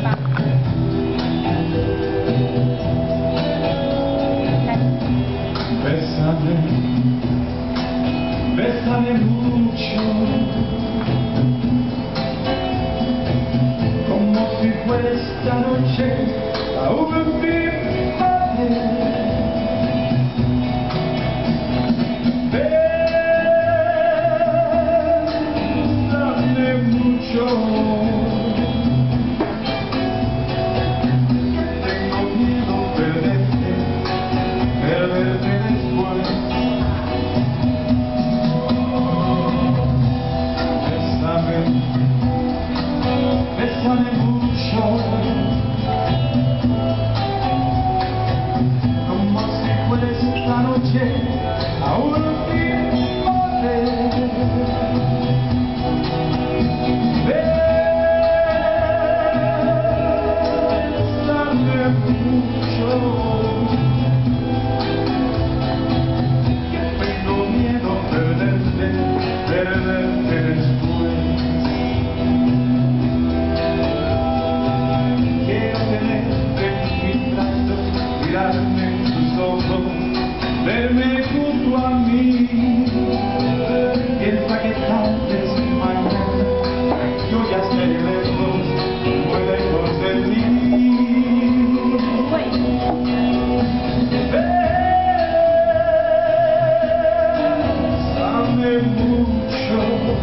Va. Bésame, bésame mucho, como si fuera esta noche la última vez. Bésame mucho, que tengo miedo perderte después. Bésame mucho, como si fuera esta noche la última vez. Bésame mucho, que tengo miedo perderte después. Mirarme en tus ojos, verme junto a mí. Piensa que tal vez mañana yo ya estaré lejos, muy lejos de ti. Bésame mucho,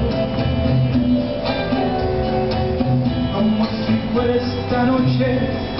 como si fuera esta noche